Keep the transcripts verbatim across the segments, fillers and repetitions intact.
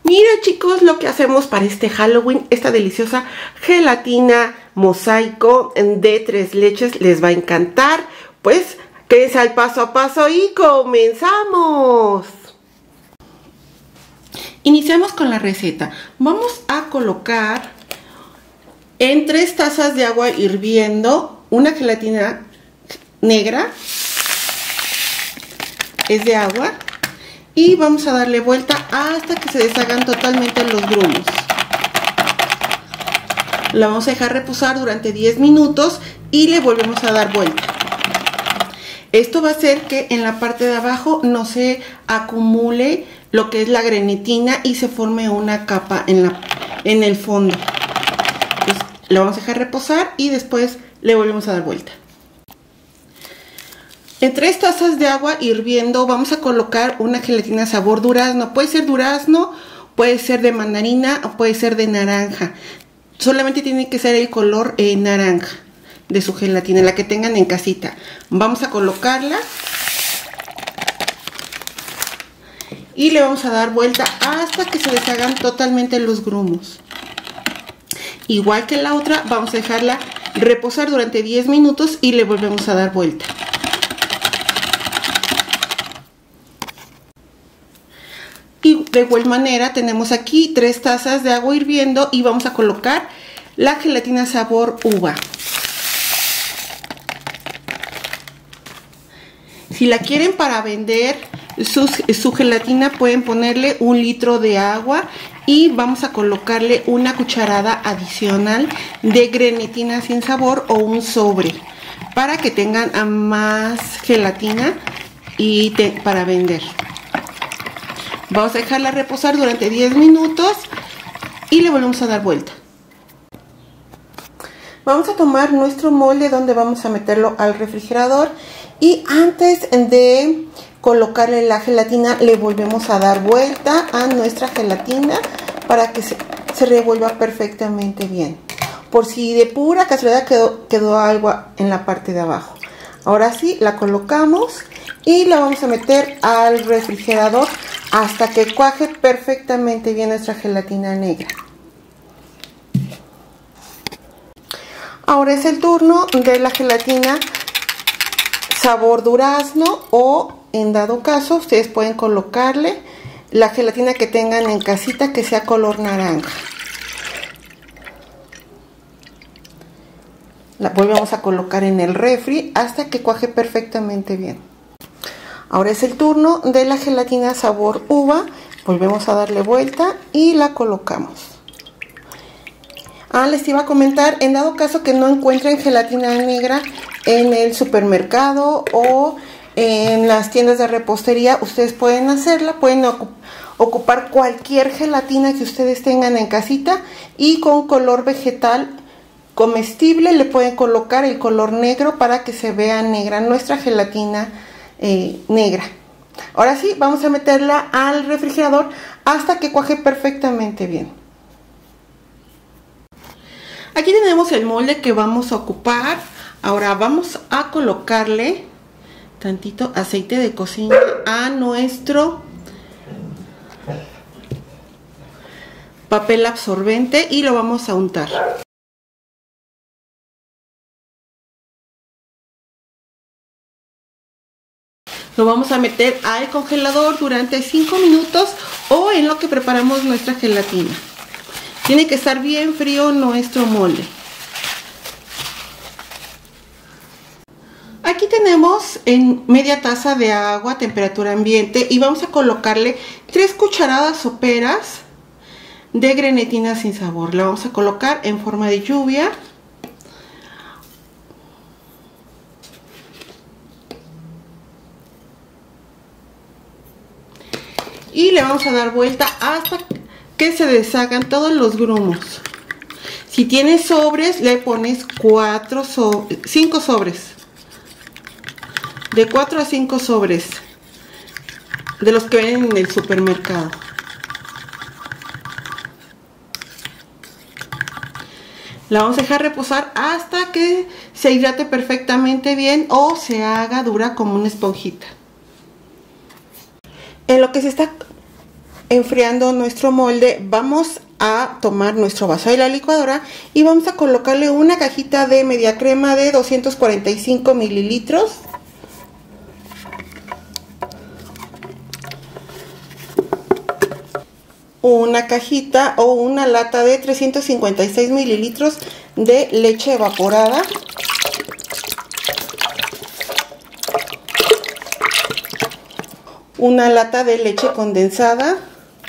Mira chicos lo que hacemos para este Halloween, esta deliciosa gelatina mosaico de tres leches, les va a encantar. Pues quédense al paso a paso y comenzamos. Iniciamos con la receta. Vamos a colocar en tres tazas de agua hirviendo una gelatina negra, es de agua, y vamos a darle vuelta hasta que se deshagan totalmente los grumos. La vamos a dejar reposar durante diez minutos y le volvemos a dar vuelta. Esto va a hacer que en la parte de abajo no se acumule lo que es la grenetina y se forme una capa en, la, en el fondo. Entonces, la vamos a dejar reposar y después le volvemos a dar vuelta. En tres tazas de agua hirviendo vamos a colocar una gelatina sabor durazno. Puede ser durazno, puede ser de mandarina o puede ser de naranja. Solamente tiene que ser el color eh, naranja de su gelatina, la que tengan en casita. Vamos a colocarla y le vamos a dar vuelta hasta que se deshagan totalmente los grumos. Igual que la otra, vamos a dejarla reposar durante diez minutos y le volvemos a dar vuelta. Y de igual manera tenemos aquí tres tazas de agua hirviendo y vamos a colocar la gelatina sabor uva. Si la quieren para vender su, su gelatina, pueden ponerle un litro de agua y vamos a colocarle una cucharada adicional de grenetina sin sabor o un sobre para que tengan más gelatina y te, para vender. Vamos a dejarla reposar durante diez minutos y le volvemos a dar vuelta. Vamos a tomar nuestro molde donde vamos a meterlo al refrigerador y antes de colocarle la gelatina le volvemos a dar vuelta a nuestra gelatina para que se, se revuelva perfectamente bien. Por si de pura casualidad quedó, quedó algo en la parte de abajo. Ahora sí, la colocamos y la vamos a meter al refrigerador hasta que cuaje perfectamente bien nuestra gelatina negra. Ahora es el turno de la gelatina sabor durazno o en dado caso ustedes pueden colocarle la gelatina que tengan en casita que sea color naranja. La volvemos a colocar en el refri hasta que cuaje perfectamente bien. Ahora es el turno de la gelatina sabor uva. Volvemos a darle vuelta y la colocamos. Ah, les iba a comentar, en dado caso que no encuentren gelatina negra en el supermercado o en las tiendas de repostería, ustedes pueden hacerla, pueden ocupar cualquier gelatina que ustedes tengan en casita y con color vegetal comestible le pueden colocar el color negro para que se vea negra nuestra gelatina Eh, negra. Ahora sí, vamos a meterla al refrigerador hasta que cuaje perfectamente bien. Aquí tenemos el molde que vamos a ocupar. Ahora vamos a colocarle tantito aceite de cocina a nuestro papel absorbente y lo vamos a untar. Lo vamos a meter al congelador durante cinco minutos o en lo que preparamos nuestra gelatina. Tiene que estar bien frío nuestro molde. Aquí tenemos en media taza de agua a temperatura ambiente y vamos a colocarle tres cucharadas soperas de grenetina sin sabor. La vamos a colocar en forma de lluvia. Y le vamos a dar vuelta hasta que se deshagan todos los grumos. Si tienes sobres, le pones cuatro so cinco sobres. De cuatro a cinco sobres. De los que ven en el supermercado. La vamos a dejar reposar hasta que se hidrate perfectamente bien o se haga dura como una esponjita. En lo que se está enfriando nuestro molde, vamos a tomar nuestro vaso de la licuadora y vamos a colocarle una cajita de media crema de doscientos cuarenta y cinco mililitros. Una cajita o una lata de trescientos cincuenta y seis mililitros de leche evaporada. Una lata de leche condensada.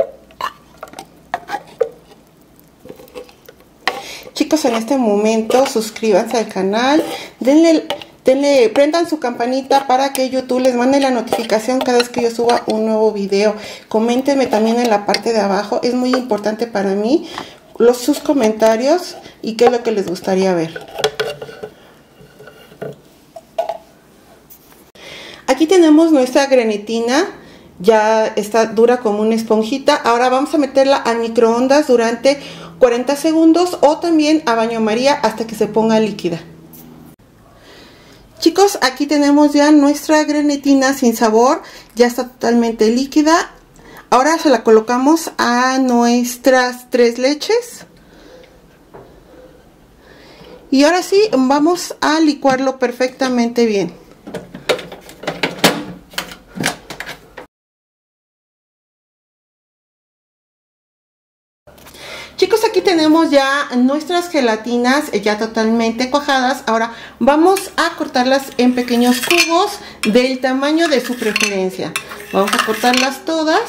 Chicos, en este momento suscríbanse al canal, denle, denle, prendan su campanita para que YouTube les mande la notificación cada vez que yo suba un nuevo video. Coméntenme también en la parte de abajo, es muy importante para mí los, sus comentarios y qué es lo que les gustaría ver. Aquí tenemos nuestra grenetina, ya está dura como una esponjita. Ahora vamos a meterla a microondas durante cuarenta segundos o también a baño María hasta que se ponga líquida. Chicos, aquí tenemos ya nuestra grenetina sin sabor, ya está totalmente líquida. Ahora se la colocamos a nuestras tres leches. Y ahora sí, vamos a licuarlo perfectamente bien. Chicos, aquí tenemos ya nuestras gelatinas ya totalmente cuajadas. Ahora vamos a cortarlas en pequeños cubos del tamaño de su preferencia. Vamos a cortarlas todas.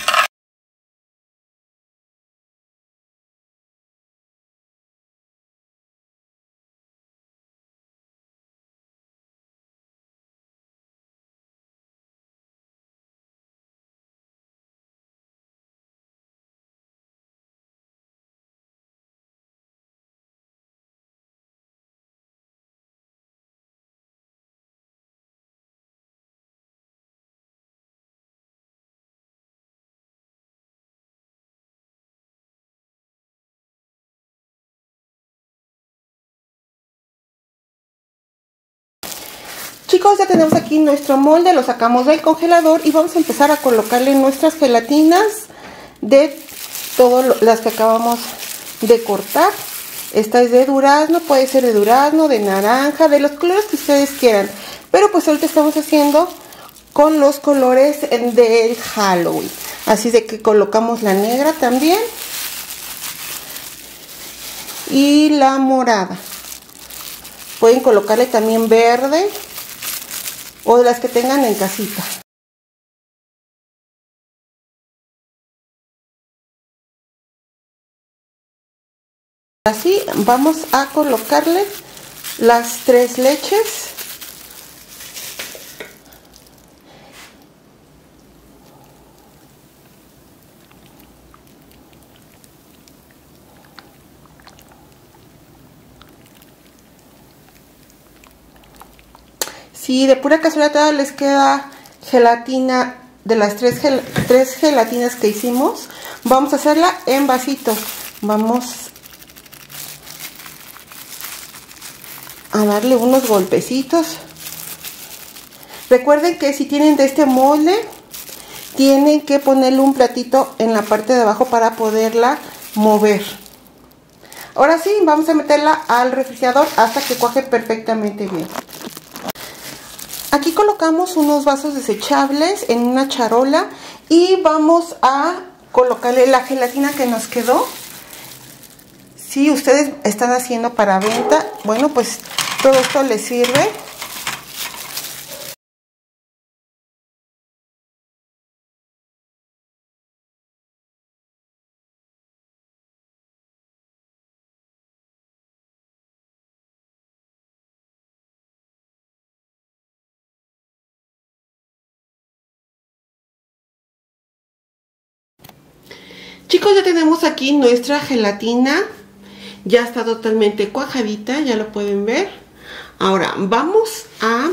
Chicos, ya tenemos aquí nuestro molde, lo sacamos del congelador y vamos a empezar a colocarle nuestras gelatinas de todas las que acabamos de cortar. Esta es de durazno, puede ser de durazno, de naranja, de los colores que ustedes quieran. Pero pues ahorita estamos haciendo con los colores del Halloween. Así de que colocamos la negra también y la morada. Pueden colocarle también verde o de las que tengan en casita. Así vamos a colocarle las tres leches. Si de pura casualidad les queda gelatina de las tres, gel tres gelatinas que hicimos, vamos a hacerla en vasito. Vamos a darle unos golpecitos. Recuerden que si tienen de este molde, tienen que ponerle un platito en la parte de abajo para poderla mover. Ahora sí, vamos a meterla al refrigerador hasta que cuaje perfectamente bien. Aquí colocamos unos vasos desechables en una charola y vamos a colocarle la gelatina que nos quedó. Si ustedes están haciendo para venta, bueno, pues todo esto les sirve. Chicos, ya tenemos aquí nuestra gelatina, ya está totalmente cuajadita, ya lo pueden ver. Ahora vamos a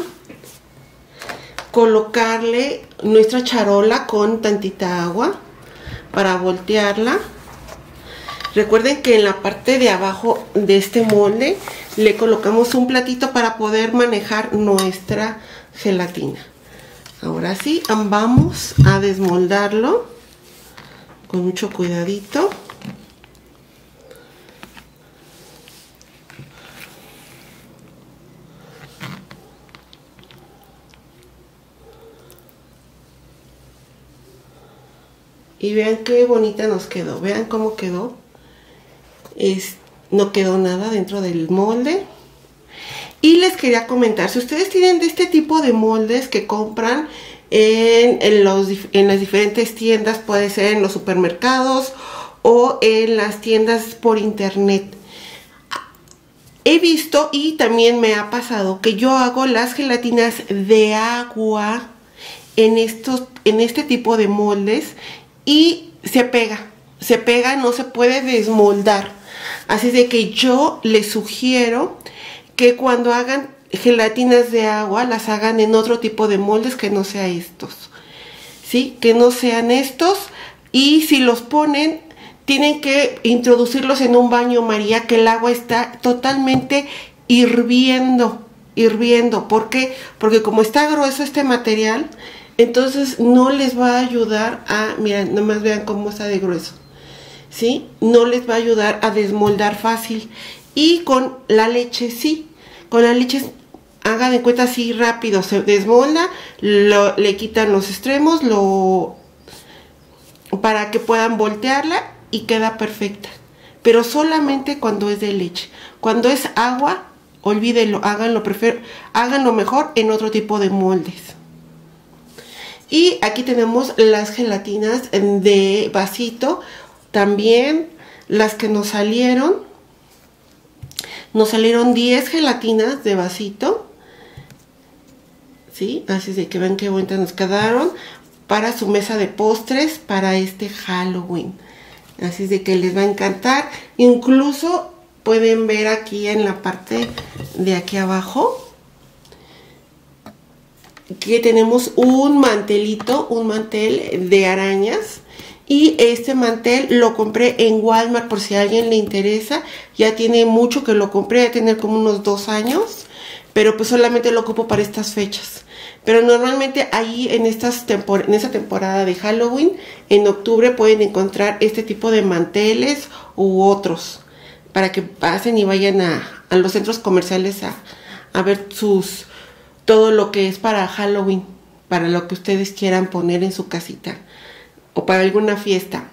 colocarle nuestra charola con tantita agua para voltearla. Recuerden que en la parte de abajo de este molde le colocamos un platito para poder manejar nuestra gelatina. Ahora sí, vamos a desmoldarlo. con mucho cuidadito. Y vean qué bonita nos quedó. Vean cómo quedó. Es, no quedó nada dentro del molde. Y les quería comentar, si ustedes tienen de este tipo de moldes que compran en, en, los, en las diferentes tiendas, puede ser en los supermercados o en las tiendas por internet. He visto y también me ha pasado que yo hago las gelatinas de agua en, estos, en este tipo de moldes. Y se pega, se pega, no se puede desmoldar. Así de que yo les sugiero que cuando hagan gelatinas de agua, las hagan en otro tipo de moldes que no sea estos. ¿Sí? Que no sean estos. Y si los ponen, tienen que introducirlos en un baño María, que el agua está totalmente hirviendo, hirviendo. ¿Por qué? Porque como está grueso este material, entonces no les va a ayudar a, miren, nomás vean cómo está de grueso, ¿sí? No les va a ayudar a desmoldar fácil. Y con la leche sí, con la leche hagan de cuenta así rápido, se desmolda, lo, le quitan los extremos, lo para que puedan voltearla y queda perfecta. Pero solamente cuando es de leche. Cuando es agua, olvídenlo, háganlo, prefiero, háganlo mejor en otro tipo de moldes. Y aquí tenemos las gelatinas de vasito, también las que nos salieron. Nos salieron diez gelatinas de vasito. ¿Sí? Así de que ven qué bonitas nos quedaron para su mesa de postres para este Halloween. Así de que les va a encantar. Incluso pueden ver aquí en la parte de aquí abajo que tenemos un mantelito, un mantel de arañas. Y este mantel lo compré en Walmart por si a alguien le interesa. Ya tiene mucho que lo compré, ya tiene como unos dos años. Pero pues solamente lo ocupo para estas fechas. Pero normalmente ahí en, estas tempor en esta temporada de Halloween, en octubre pueden encontrar este tipo de manteles u otros. Para que pasen y vayan a, a los centros comerciales a, a ver sus... todo lo que es para Halloween, para lo que ustedes quieran poner en su casita o para alguna fiesta.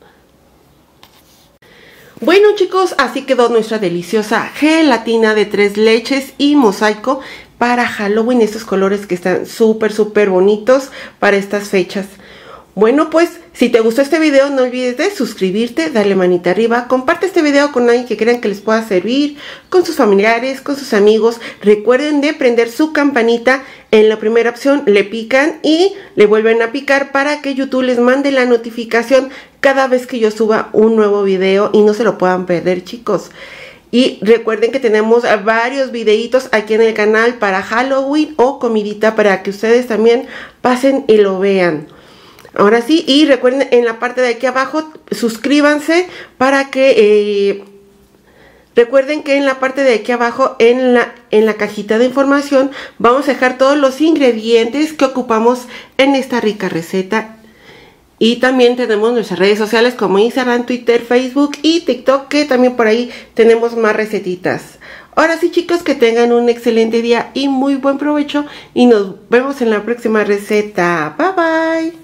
Bueno chicos, así quedó nuestra deliciosa gelatina de tres leches y mosaico para Halloween. Estos colores que están súper súper bonitos para estas fechas. Bueno, pues si te gustó este video no olvides de suscribirte, darle manita arriba, comparte este video con alguien que crean que les pueda servir, con sus familiares, con sus amigos. Recuerden de prender su campanita, en la primera opción le pican y le vuelven a picar para que YouTube les mande la notificación cada vez que yo suba un nuevo video y no se lo puedan perder chicos. Y recuerden que tenemos varios videitos aquí en el canal para Halloween o comidita para que ustedes también pasen y lo vean. Ahora sí, y recuerden en la parte de aquí abajo, suscríbanse para que... Eh, recuerden que en la parte de aquí abajo, en la, en la cajita de información, vamos a dejar todos los ingredientes que ocupamos en esta rica receta. Y también tenemos nuestras redes sociales como Instagram, Twitter, Facebook y TikTok, que también por ahí tenemos más recetitas. Ahora sí chicos, que tengan un excelente día y muy buen provecho. Y nos vemos en la próxima receta. Bye bye.